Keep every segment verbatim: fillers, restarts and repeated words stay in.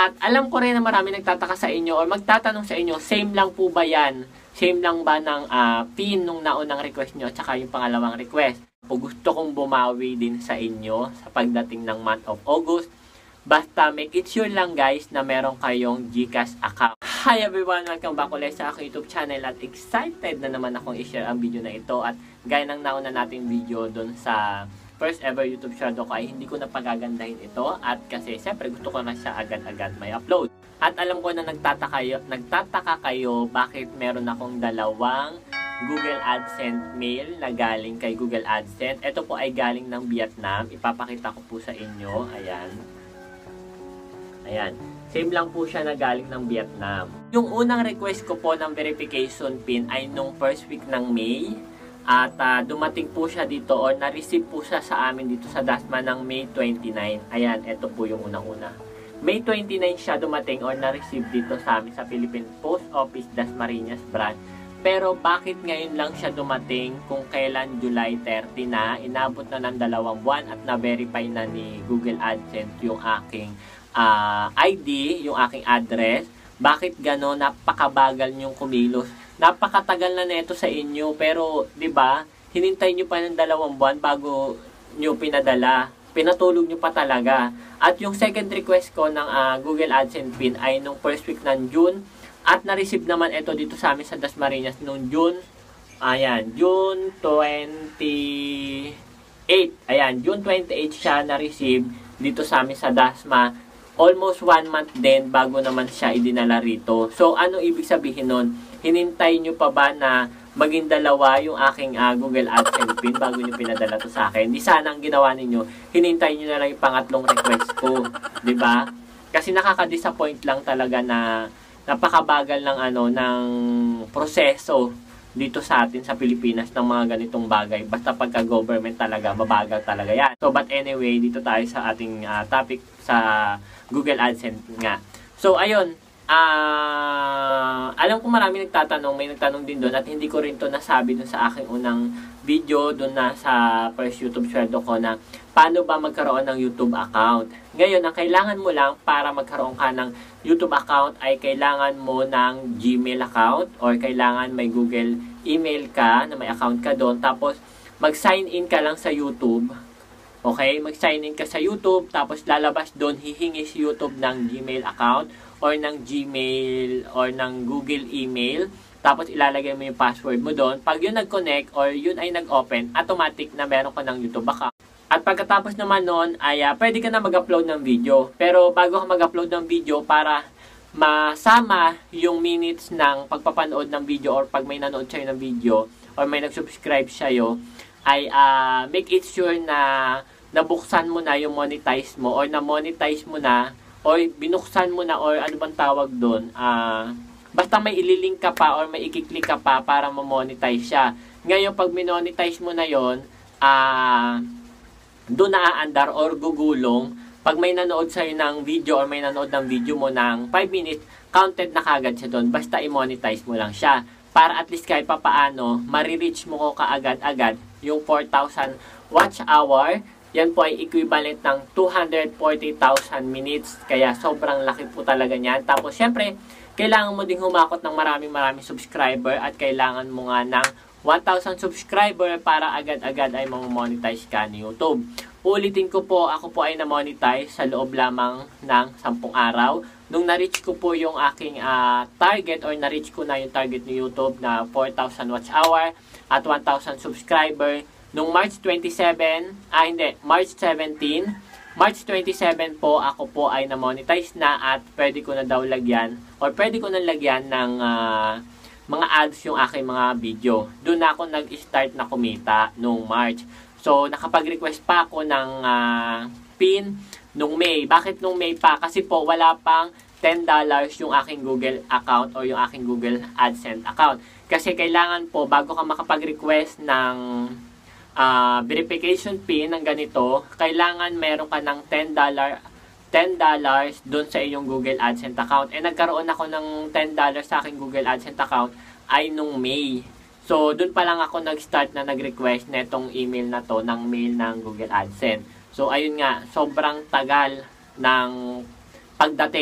At alam ko rin na marami nagtataka sa inyo or magtatanong sa inyo, same lang po ba yan? Same lang ba ng uh, pin nung naunang request nyo at saka yung pangalawang request? Po gusto kong bumawi din sa inyo sa pagdating ng month of August. Basta make it sure lang guys na meron kayong GCash account. Hi everyone! Welcome back ulit sa aking YouTube channel at excited na naman akong i-share ang video na ito. At gaya ng nauna nating video dun sa first ever YouTube shadow ko ay hindi ko na pagagandahin ito. At kasi siyempre gusto ko na siya agad-agad may upload. At alam ko na nagtataka kayo, nagtataka kayo bakit meron akong dalawang Google AdSense mail na galing kay Google AdSense. Ito po ay galing ng Vietnam. Ipapakita ko po sa inyo. Ayan. Ayan. Same lang po siya na galing ng Vietnam. Yung unang request ko po ng verification pin ay nung first week ng May. At uh, dumating po siya dito or na-receive po siya sa amin dito sa Dasma ng May twenty-nine. Ayan, ito po yung unang-una. May twenty-nine siya dumating or na-receive dito sa amin sa Philippine Post Office Dasmariñas branch. Pero bakit ngayon lang siya dumating kung kailan July thirty na, inabot na ng dalawang buwan at na-verify na ni Google AdSense yung aking uh, I D, yung aking address. Bakit gano'n? Napakabagal niyong kumilos. Napakatagal na neto sa inyo pero 'di ba? Hinintay niyo pa ng dalawang buwan bago niyo pinadala. Pinatulog niyo pa talaga. At yung second request ko ng uh, Google AdSense pin ay nung first week ng June at na-receive naman ito dito sa amin sa Dasmariñas nung June. Ayan, June twenty-eight. Ayan, June twenty-eight siya na-receive dito sa amin sa Dasma. Almost one month din bago naman siya idinala rito. So, ano ibig sabihin nun? Hinintay nyo pa ba na maging dalawa yung aking uh, Google AdSense pin bago nyo pinadala to sa akin? Di sana ang ginawa ninyo, hinintay nyo na lang yung pangatlong request ko. Diba? Kasi nakaka-disappoint lang talaga na napakabagal ng ano ng proseso dito sa atin sa Pilipinas ng mga ganitong bagay. Basta pagka government talaga, mabagal talaga yan. So, but anyway, dito tayo sa ating uh, topic sa Google AdSense nga. So, ayun. Uh, alam ko marami nagtatanong, may nagtanong din doon at hindi ko rin to nasabi doon sa aking unang video doon na sa first YouTube shadow ko na paano ba magkaroon ng YouTube account. Ngayon, ang kailangan mo lang para magkaroon ka ng YouTube account ay kailangan mo ng Gmail account or kailangan may Google email ka na may account ka doon. Tapos, mag-sign in ka lang sa YouTube. Okay? Mag-sign in ka sa YouTube tapos lalabas doon, hihingi si YouTube ng Gmail account or ng Gmail or ng Google email. Tapos ilalagay mo yung password mo doon. Pag yun nag-connect or yun ay nag-open, automatic na meron ka ng YouTube account. At pagkatapos naman nun, ay uh, pwede ka na mag-upload ng video. Pero bago ka mag-upload ng video, para masama yung minutes ng pagpapanood ng video or pag may nanood sa'yo ng video or may nag-subscribe sa'yo, ay uh, make it sure na nabuksan mo na yung monetize mo or na-monetize mo na or binuksan mo na or ano bang tawag doon. Uh, basta may ililink ka pa or may ikiklik ka pa para ma-monetize siya. Ngayon, pag minonetize mo na yon, ah... Uh, doon naaandar or gugulong pag may nanood sa'yo ng video or may nanood ng video mo ng five minutes, counted na kagad siya doon. Basta i-monetize mo lang siya. Para at least kahit papaano, marireach mo ko kaagad-agad yung four thousand watch hour. Yan po ay equivalent ng two hundred forty thousand minutes. Kaya sobrang laki po talaga niyan. Tapos syempre, kailangan mo ding humakot ng maraming-maraming subscriber at kailangan mo nga ng one thousand subscriber para agad-agad ay mamonetize ka ni YouTube. Ulitin ko po, ako po ay na-monetize sa loob lamang ng sampung araw. Nung na-reach ko po yung aking uh, target or na-reach ko na yung target ni YouTube na four thousand watch hour at one thousand subscriber. Nung March twenty-seven, ah hindi, March seventeen, March twenty-seven po, ako po ay na-monetize na at pwede ko na daw lagyan or pwede ko na lagyan ng uh, mga ads yung aking mga video. Doon na ako nag-start na kumita nung March. So, nakapag-request pa ako ng uh, pin nung May. Bakit nung May pa? Kasi po, wala pang ten dollars yung aking Google account o yung aking Google AdSense account. Kasi kailangan po, bago ka makapag-request ng uh, verification pin ng ganito, kailangan meron ka ng ten dollars ten dollars doon sa iyong Google AdSense account. Eh, nagkaroon ako ng ten dollars sa aking Google AdSense account ay nung May. So, doon pa lang ako nag-start na nag-request na itong email na to ng mail ng Google AdSense. So, ayun nga, sobrang tagal ng pagdating.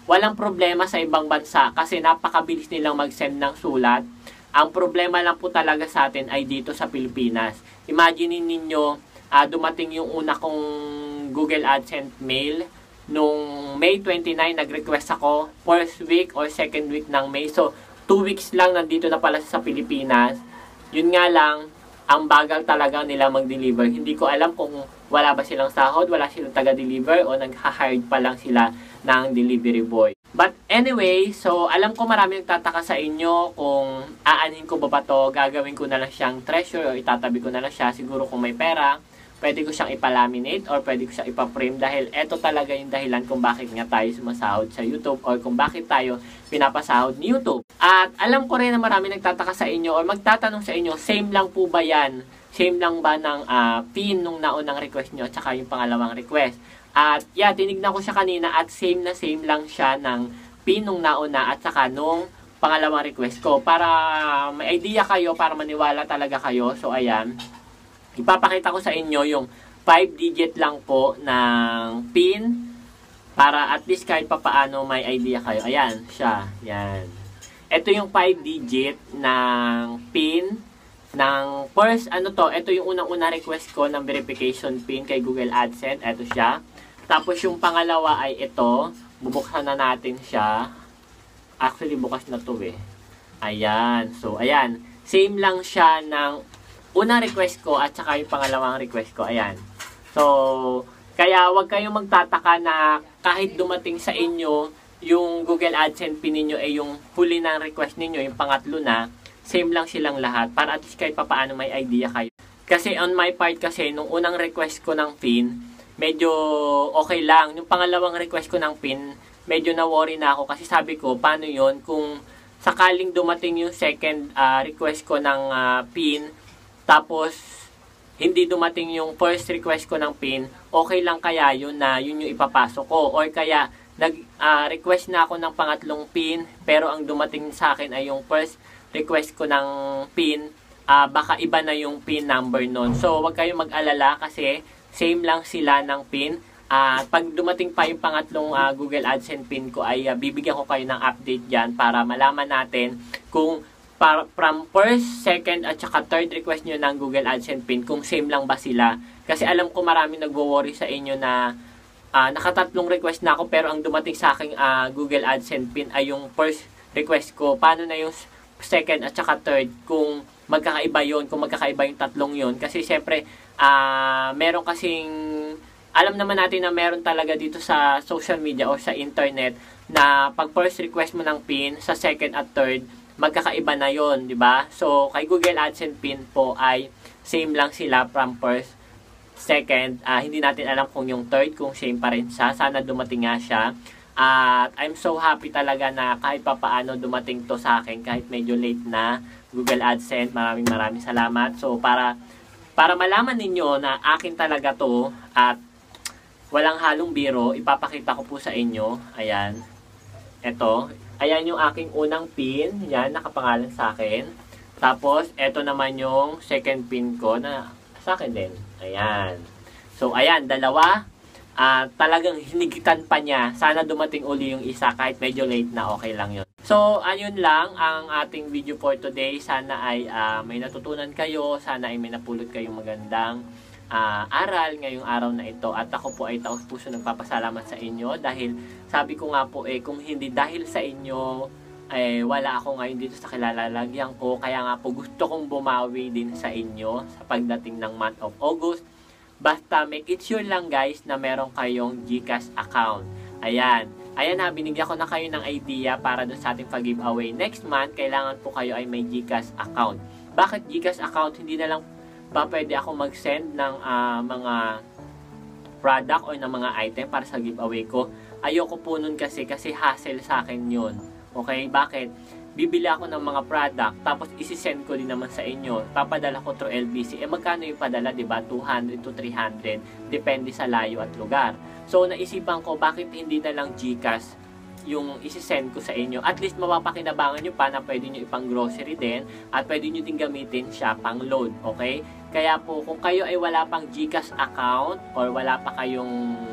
walang problema sa ibang bansa kasi napakabilis nilang mag-send ng sulat. Ang problema lang po talaga sa atin ay dito sa Pilipinas. Imagine ninyo, uh, dumating yung una kong Google AdSense mail nung May twenty-nine, nag-request ako first week or second week ng May. So, two weeks lang nandito na pala sa Pilipinas. Yun nga lang, ang bagal talaga nila mag-deliver. Hindi ko alam kung wala ba silang sahod, wala silang taga-deliver, o nag-hired pa lang sila ng delivery boy. But anyway, so alam ko marami nagtataka sa inyo kung aanin ko ba ba to, gagawin ko na lang siyang treasure o itatabi ko na lang siya. Siguro kung may pera, pwede ko siyang ipalaminate or pwede ko siyang ipa-frame dahil eto talaga yung dahilan kung bakit nga tayo sumasahod sa YouTube or kung bakit tayo pinapasahod ni YouTube. At alam ko rin na marami nagtataka sa inyo or magtatanong sa inyo, same lang po ba yan? Same lang ba ng uh, pin nung naunang request nyo at saka yung pangalawang request? At yeah, tinignan ko siya kanina at same na same lang siya ng pin nung nauna at saka nung pangalawang request ko. Para may idea kayo, para maniwala talaga kayo. So ayan, ipapakita ko sa inyo yung five digit lang po ng pin para at least kahit papaano may idea kayo. Ayan, siya. Yan. Ito yung five digit ng pin ng first, ano to, ito yung unang-una request ko ng verification pin kay Google AdSense. Ito siya. Tapos yung pangalawa ay ito. Bubuksan na natin siya. Actually, bukas na to eh. Ayan. So, ayan. Same lang siya ng unang request ko at saka yung pangalawang request ko. Ayan. So, kaya wag kayong magtataka na kahit dumating sa inyo yung Google AdSense pin ninyo ay yung huli ng request ninyo, yung pangatlo na, same lang silang lahat. Para at least kahit papaano may idea kayo. Kasi on my part kasi, nung unang request ko ng pin, medyo okay lang. Yung pangalawang request ko ng pin, medyo na-worry na ako kasi sabi ko, paano yon kung sakaling dumating yung second uh, request ko ng uh, pin, tapos hindi dumating yung first request ko ng pin, okay lang kaya yun na yun yung ipapasok ko? Or kaya nag-request uh, na ako ng pangatlong pin, pero ang dumating sa akin ay yung first request ko ng pin, uh, baka iba na yung pin number nun. So, wag kayong mag-alala kasi same lang sila ng pin. Uh, pag dumating pa yung pangatlong uh, Google AdSense pin ko ay uh, bibigyan ko kayo ng update dyan para malaman natin kung para, from first, second at saka third request nyo ng Google AdSense pin kung same lang ba sila. Kasi alam ko marami nagwo-worry sa inyo na uh, nakatatlong request na ako pero ang dumating sa aking uh, Google AdSense pin ay yung first request ko. Paano na yung second at saka third kung magkakaiba yon, kung magkakaiba yung tatlong yon? Kasi syempre Uh, meron kasing, alam naman natin na meron talaga dito sa social media o sa internet na pag first request mo ng pin, sa second at third, magkakaiba na yon, di ba? So, kay Google AdSense pin po ay same lang sila from first, second. Uh, hindi natin alam kung yung third, kung same pa rin siya. Sana dumating nga siya. At uh, I'm so happy talaga na kahit papaano dumating to sa akin, kahit medyo late na. Google AdSense, maraming maraming salamat. So, para Para malaman ninyo na akin talaga to at walang halong biro, ipapakita ko po sa inyo. Ayan. Ito. Ayan yung aking unang pin. Yan, nakapangalan sa akin. Tapos, ito naman yung second pin ko na sa akin din. Ayan. So, ayan, dalawa. Uh, talagang hinigitan pa niya. Sana dumating uli yung isa kahit medyo late na, okay lang yun. So, ayun lang ang ating video for today. Sana ay uh, may natutunan kayo. Sana ay may napulot kayong magandang uh, aral ngayong araw na ito. At ako po ay taos puso nagpapasalamat sa inyo. Dahil sabi ko nga po eh, kung hindi dahil sa inyo, eh, wala ako ngayon dito sa kilalalagyan ko. Kaya nga po gusto kong bumawi din sa inyo sa pagdating ng month of August. Basta make it sure lang guys na meron kayong GCash account. Ayan. Ayan na, binigyan ko na kayo ng idea para doon sa ating pag-giveaway. Next month, kailangan po kayo ay may GCash account. Bakit GCash account? Hindi na lang ba pwede ako mag-send ng uh, mga product o ng mga item para sa giveaway ko? Ayoko po nun kasi, kasi hassle sa akin yun. Okay, bakit? Bibili ako ng mga product, tapos isi-send ko din naman sa inyo. Papadala ko through L B C. Eh, magkano yung padala, diba? two hundred to three hundred. Depende sa layo at lugar. So, naisipan ko, bakit hindi na lang GCash yung isi-send ko sa inyo? At least, mapapakinabangan nyo pa na pwede nyo ipang grocery din at pwede nyo din gamitin siya pang load. Okay? Kaya po, kung kayo ay wala pang GCash account or wala pa kayong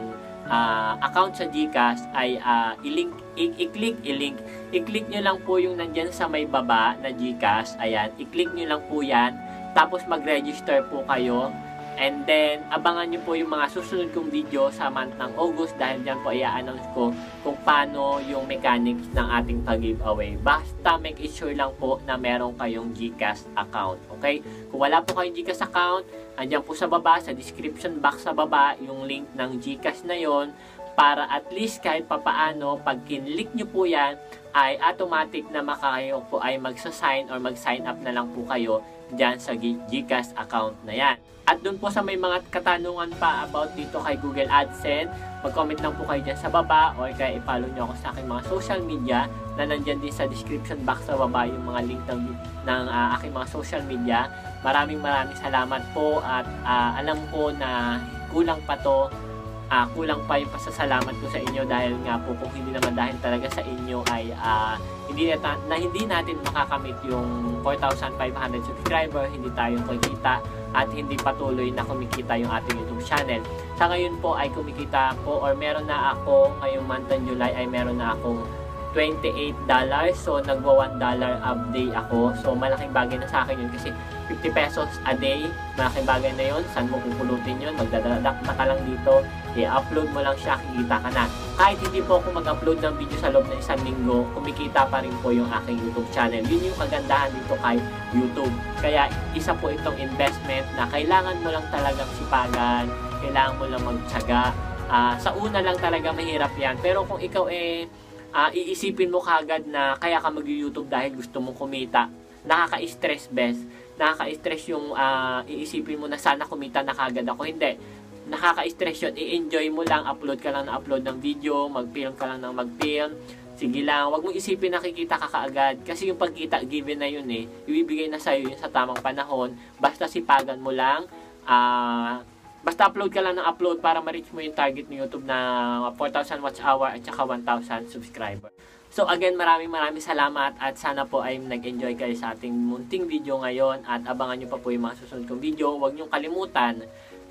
uh, account sa GCash ay uh, i-link, i-click, i-link. I-click nyo lang po yung nandyan sa may baba na GCash. Ayan, i-click nyo lang po yan. Tapos mag-register po kayo. And then, abangan nyo po yung mga susunod kong video sa month ng August dahil dyan po i-announce ko kung paano yung mechanics ng ating pag-giveaway. Basta make sure lang po na meron kayong GCash account. Okay? Kung wala po kayong GCash account, andyan po sa baba, sa description box sa baba, yung link ng GCash na yon para at least kahit papaano, pag kinlik nyo po yan, ay automatic na makayo po ay magsa-sign or mag-sign up na lang po kayo dyan sa GCash account na yan. At dun po sa may mga katanungan pa about dito kay Google AdSense, mag-comment lang po kayo dyan sa baba or kaya i-follow nyo ako sa aking mga social media na nandyan din sa description box sa baba yung mga link ng, ng uh, aking mga social media. Maraming maraming salamat po at uh, alam ko na kulang pa to, uh, kulang pa yung pasasalamat ko sa inyo dahil nga po kung hindi naman dahil talaga sa inyo ay uh, hindi na, na hindi natin makakamit yung four thousand five hundred subscriber, hindi tayo kikita at hindi patuloy na kumikita yung ating YouTube channel. Sa ngayon po ay kumikita po or meron na ako ngayong month ng July ay meron na akong twenty-eight dollars. So nagwa one dollar a day ako. So malaking bagay na sa akin yun kasi fifty pesos a day. Malaking bagay na yun. Saan mo pupulutin yun? Magdadadak na ka lang dito. I-upload mo lang siya, kikita ka na. Kahit hindi po ako mag-upload ng video sa loob ng isang linggo, kumikita pa rin po yung aking YouTube channel. Yun yung kagandahan dito kay YouTube. Kaya isa po itong investment na kailangan mo lang talagang sipagan, kailangan mo lang magtiyaga. Uh, sa una lang talaga mahirap yan. Pero kung ikaw eh, uh, iisipin mo kagad na kaya ka mag-YouTube dahil gusto mong kumita, nakaka-stress best. Nakaka-stress yung uh, iisipin mo na sana kumita na kagad ako. Hindi. Nakaka-stress yun. I-enjoy mo lang. Upload ka lang na upload ng video. Mag-film ka lang ng mag-film. Sige lang. Huwag mong isipin nakikita ka kaagad. Kasi yung pagkita, given na yun eh. Ibibigay na sa'yo yun sa tamang panahon. Basta sipagan mo lang. Ah... Uh, Basta upload ka lang ng upload para ma-reach mo yung target ng YouTube na four thousand watch hour at saka one thousand subscriber. So again, maraming maraming salamat at sana po ay nag-enjoy kayo sa ating munting video ngayon at abangan nyo pa po yung mga susunod kong video. Huwag nyo kalimutan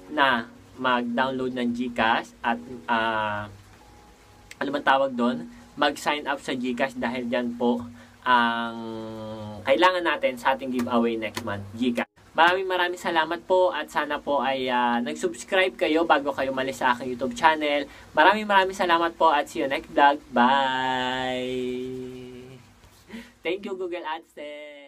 na mag-download ng GCash at uh, ano man tawag doon, mag-sign up sa GCash dahil dyan po ang kailangan natin sa ating giveaway next month, GCash. Maraming maraming salamat po at sana po ay uh, nag-subscribe kayo bago kayo malis sa aking YouTube channel. Maraming maraming salamat po at see you next vlog. Bye! Thank you, Google AdSense!